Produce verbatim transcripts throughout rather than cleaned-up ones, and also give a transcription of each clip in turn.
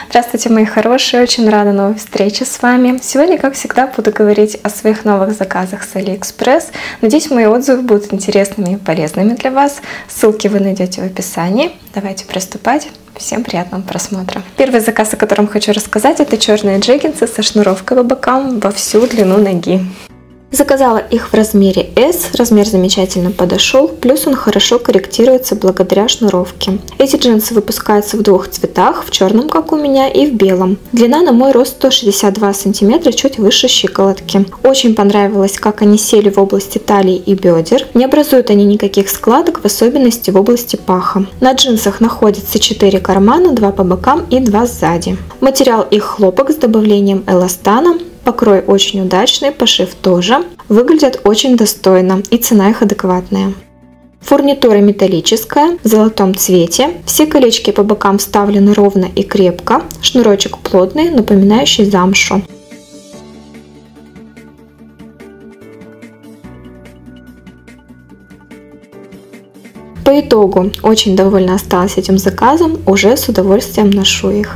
Здравствуйте, мои хорошие! Очень рада новой встрече с вами. Сегодня, как всегда, буду говорить о своих новых заказах с AliExpress. Надеюсь, мои отзывы будут интересными и полезными для вас. Ссылки вы найдете в описании. Давайте приступать. Всем приятного просмотра. Первый заказ, о котором хочу рассказать, это черные джеггинсы со шнуровкой по бокам во всю длину ноги. Заказала их в размере эс, размер замечательно подошел, плюс он хорошо корректируется благодаря шнуровке. Эти джинсы выпускаются в двух цветах, в черном, как у меня, и в белом. Длина на мой рост сто шестьдесят два сантиметра, чуть выше щиколотки. Очень понравилось, как они сели в области талии и бедер. Не образуют они никаких складок, в особенности в области паха. На джинсах находится четыре кармана, два по бокам и два сзади. Материал их хлопок с добавлением эластана. Покрой очень удачный, пошив тоже. Выглядят очень достойно и цена их адекватная. Фурнитура металлическая, в золотом цвете. Все колечки по бокам вставлены ровно и крепко. Шнурочек плотный, напоминающий замшу. По итогу очень довольна осталась этим заказом, уже с удовольствием ношу их.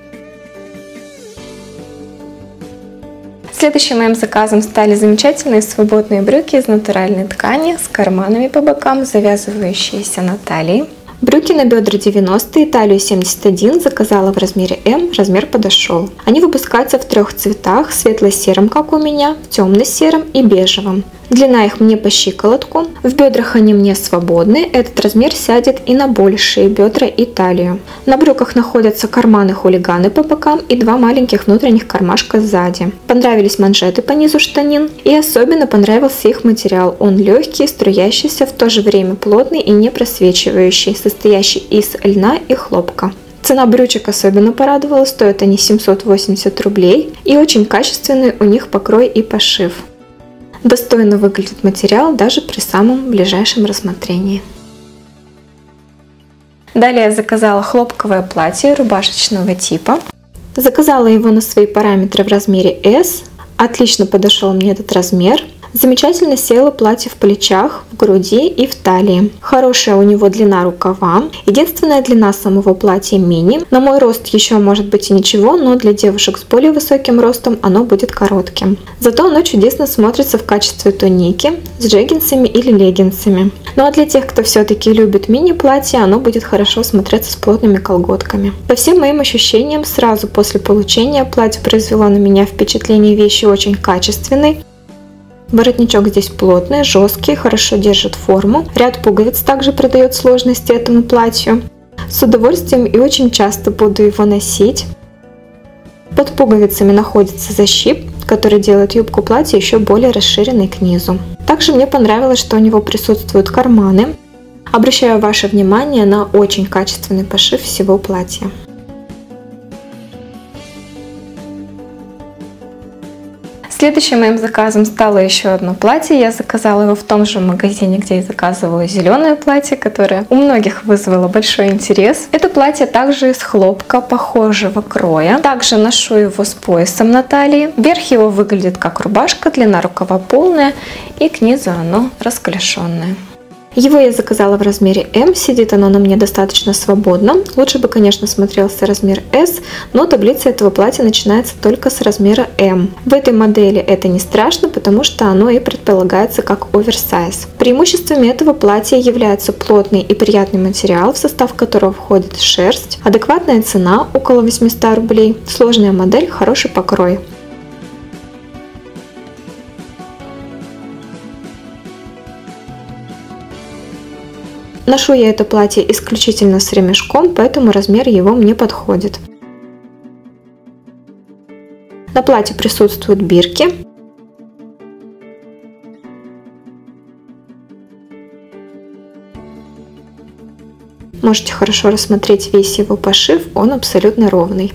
Следующим моим заказом стали замечательные свободные брюки из натуральной ткани с карманами по бокам, завязывающиеся на талии. Брюки на бедра девяносто и талию семьдесят один заказала в размере эм, размер подошел. Они выпускаются в трех цветах, светло-сером, как у меня, темно-сером и бежевом. Длина их мне по щиколотку, в бедрах они мне свободны, этот размер сядет и на большие бедра и талию. На брюках находятся карманы-хулиганы по бокам и два маленьких внутренних кармашка сзади. Понравились манжеты по низу штанин и особенно понравился их материал. Он легкий, струящийся, в то же время плотный и не просвечивающий, состоящий из льна и хлопка. Цена брючек особенно порадовала, стоят они семьсот восемьдесят рублей и очень качественный у них покрой и пошив. Достойно выглядит материал даже при самом ближайшем рассмотрении. Далее я заказала хлопковое платье рубашечного типа. Заказала его на свои параметры в размере эс. Отлично подошел мне этот размер. Замечательно село платье в плечах, в груди и в талии. Хорошая у него длина рукава. Единственная длина самого платья мини. На мой рост еще может быть и ничего, но для девушек с более высоким ростом оно будет коротким. Зато оно чудесно смотрится в качестве туники с джеггинсами или леггинсами. Ну а для тех, кто все-таки любит мини-платье, оно будет хорошо смотреться с плотными колготками. По всем моим ощущениям, сразу после получения платье произвело на меня впечатление вещи очень качественной. Воротничок здесь плотный, жесткий, хорошо держит форму. Ряд пуговиц также придает сложности этому платью. С удовольствием и очень часто буду его носить. Под пуговицами находится защип, который делает юбку платья еще более расширенной к низу. Также мне понравилось, что у него присутствуют карманы. Обращаю ваше внимание на очень качественный пошив всего платья. Следующим моим заказом стало еще одно платье. Я заказала его в том же магазине, где я заказывала зеленое платье, которое у многих вызвало большой интерес. Это платье также из хлопка, похожего кроя. Также ношу его с поясом на талии. Верх его выглядит как рубашка, длина рукава полная и к низу оно расклешенное. Его я заказала в размере эм, сидит оно на мне достаточно свободно. Лучше бы, конечно, смотрелся размер эс, но таблица этого платья начинается только с размера эм. В этой модели это не страшно, потому что оно и предполагается как оверсайз. Преимуществами этого платья являются плотный и приятный материал, в состав которого входит шерсть, адекватная цена около восьмисот рублей, сложная модель, хороший покрой. Ношу я это платье исключительно с ремешком, поэтому размер его мне подходит. На платье присутствуют бирки. Можете хорошо рассмотреть весь его пошив, он абсолютно ровный.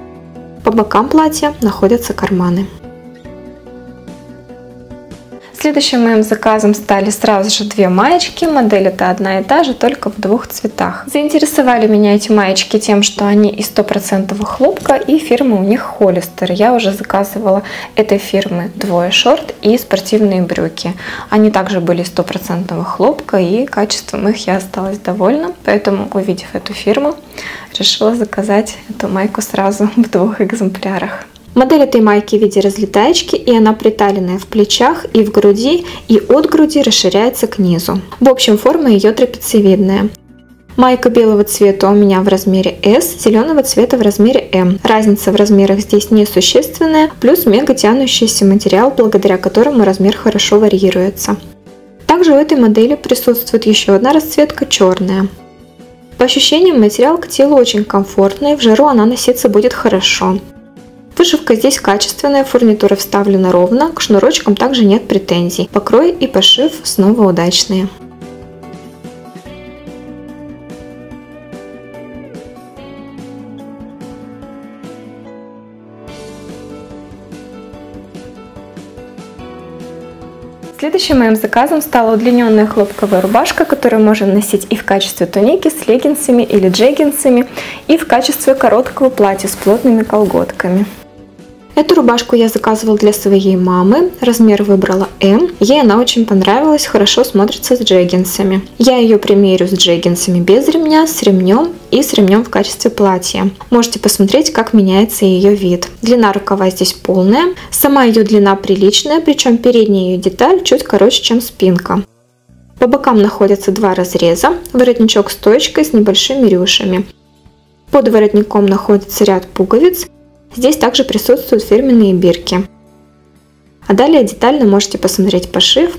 По бокам платья находятся карманы. Следующим моим заказом стали сразу же две маечки. Модель это одна и та же, только в двух цветах. Заинтересовали меня эти маечки тем, что они из стопроцентного хлопка и фирма у них Холлистер. Я уже заказывала этой фирмы двое шорт и спортивные брюки. Они также были из стопроцентного хлопка, и качеством их я осталась довольна. Поэтому, увидев эту фирму, решила заказать эту майку сразу в двух экземплярах. Модель этой майки в виде разлетаечки, и она приталенная в плечах и в груди, и от груди расширяется к низу. В общем, форма ее трапециевидная. Майка белого цвета у меня в размере эс, зеленого цвета в размере эм. Разница в размерах здесь несущественная, плюс мега тянущийся материал, благодаря которому размер хорошо варьируется. Также у этой модели присутствует еще одна расцветка черная. По ощущениям, материал к телу очень комфортный, в жару она носиться будет хорошо. Вышивка здесь качественная, фурнитура вставлена ровно, к шнурочкам также нет претензий. Покрой и пошив снова удачные. Следующим моим заказом стала удлиненная хлопковая рубашка, которую можно носить и в качестве туники с леггинсами или джеггинсами, и в качестве короткого платья с плотными колготками. Эту рубашку я заказывала для своей мамы, размер выбрала эм, ей она очень понравилась, хорошо смотрится с джеггинсами. Я ее примерю с джеггинсами без ремня, с ремнем и с ремнем в качестве платья. Можете посмотреть, как меняется ее вид. Длина рукава здесь полная, сама ее длина приличная, причем передняя ее деталь чуть короче, чем спинка. По бокам находятся два разреза, воротничок стоечкой с небольшими рюшами. Под воротником находится ряд пуговиц. Здесь также присутствуют фирменные бирки. А далее детально можете посмотреть пошив.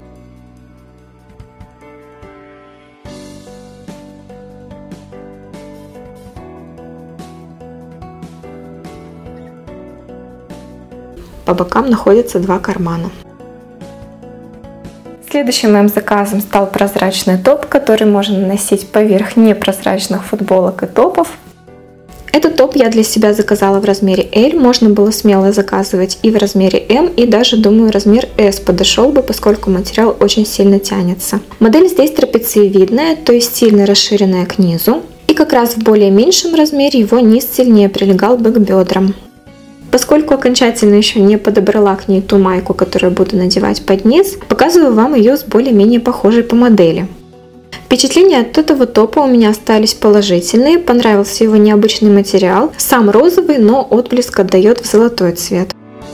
По бокам находятся два кармана. Следующим моим заказом стал прозрачный топ, который можно носить поверх непрозрачных футболок и топов. Этот топ я для себя заказала в размере эль, можно было смело заказывать и в размере эм, и даже, думаю, размер эс подошел бы, поскольку материал очень сильно тянется. Модель здесь трапециевидная, то есть сильно расширенная к низу, и как раз в более меньшем размере его низ сильнее прилегал бы к бедрам. Поскольку окончательно еще не подобрала к ней ту майку, которую буду надевать под низ, показываю вам ее с более-менее похожей по модели. Впечатления от этого топа у меня остались положительные, понравился его необычный материал, сам розовый, но отблеск отдает в золотой цвет.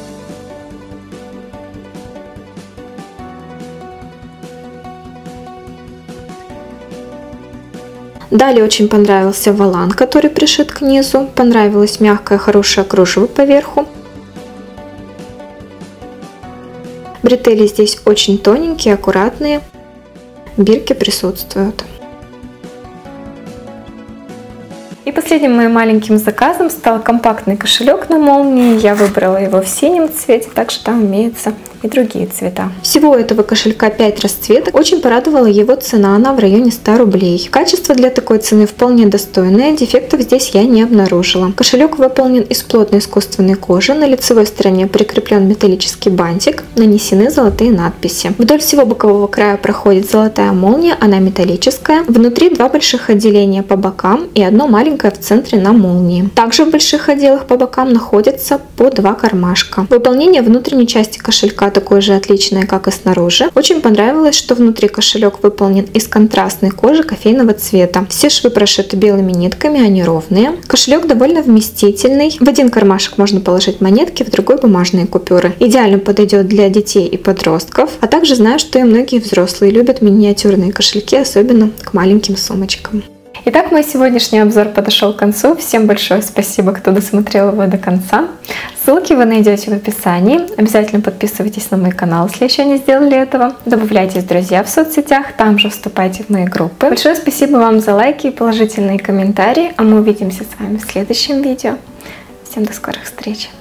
Далее очень понравился волан, который пришит к низу, понравилось мягкое хорошее кружево поверху. Бретели здесь очень тоненькие, аккуратные. Бирки присутствуют. И последним моим маленьким заказом стал компактный кошелек на молнии. Я выбрала его в синем цвете, также там имеются и другие цвета. Всего у этого кошелька пять расцветок. Очень порадовала его цена, она в районе ста рублей. Качество для такой цены вполне достойное, дефектов здесь я не обнаружила. Кошелек выполнен из плотной искусственной кожи, на лицевой стороне прикреплен металлический бантик, нанесены золотые надписи. Вдоль всего бокового края проходит золотая молния, она металлическая. Внутри два больших отделения по бокам и одно маленькое в центре на молнии. Также в больших отделах по бокам находятся по два кармашка. Выполнение внутренней части кошелька такое же отличное, как и снаружи. Очень понравилось, что внутри кошелек выполнен из контрастной кожи кофейного цвета. Все швы прошиты белыми нитками, они ровные. Кошелек довольно вместительный. В один кармашек можно положить монетки, в другой бумажные купюры. Идеально подойдет для детей и подростков. А также знаю, что и многие взрослые любят миниатюрные кошельки, особенно к маленьким сумочкам. Итак, мой сегодняшний обзор подошел к концу. Всем большое спасибо, кто досмотрел его до конца. Ссылки вы найдете в описании. Обязательно подписывайтесь на мой канал, если еще не сделали этого. Добавляйтесь в друзья в соцсетях, там же вступайте в мои группы. Большое спасибо вам за лайки и положительные комментарии. А мы увидимся с вами в следующем видео. Всем до скорых встреч!